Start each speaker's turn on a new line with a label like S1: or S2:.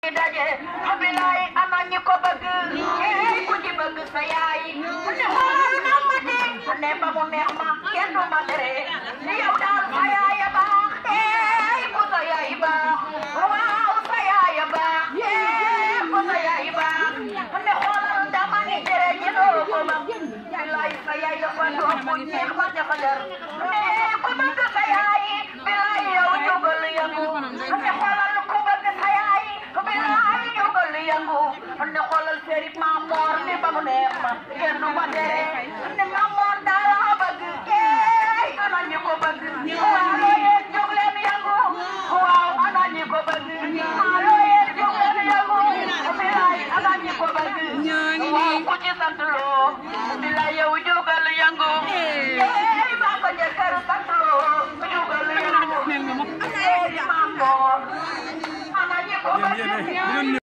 S1: daje xabilaay ana ñi ko bëgg ku ci bëgg sa yaay ne xoolal na ma de ne ba mu neex ma kenn du ma tere ni yow daal sa yaay a baax ku sa yaay baax waaw sa yaay a baax ku sa yaay baax ne xoolal dama ni tere ñi doo ko ma bilaay sa yaay dafa doon mu neex ma dafa dar ne ku bëgg sa yaay bilaay yow jógal yangu ne xoolal ku bëgg sa yaay bilaay jógal yangu ne xoolal Serigne Mamor ne ba mu neex ma kenn du ma tere ne Mamor daal a bëgg ana ñi ko bëgg waaw yéen jóg leen yangu waaw ana ñi ko bëgg waaw yéen jóg leen yangu bilaay ana ñi ko bëgg waaw ku ci sant loo bilaay yow jógal yangu maa ko njëkkër sant loo jógal yangu Serigne Mamor ana ñi ko bëgg